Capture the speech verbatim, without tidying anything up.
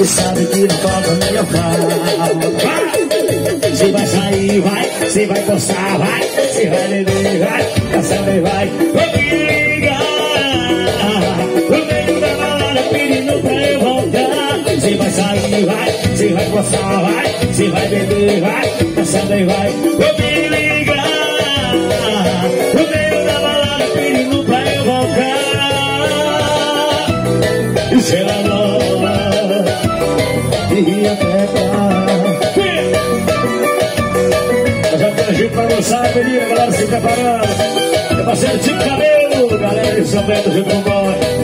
sabe que não toca minha fala. Você vai sair, vai, você vai gostar, vai, você vai beber, vai, caçar, vai, comigo. No meio da balada pedindo pra eu voltar. Você vai sair, vai, você vai gostar, vai, você vai beber, vai, caçar, vai, comigo. No meio da balada pedindo pra eu voltar. E se ela nova e até pra gente pra dançar, menina, galera se preparando. É parceiro Tico Cabelo, galera de São Bento, Rio Grande do Norte.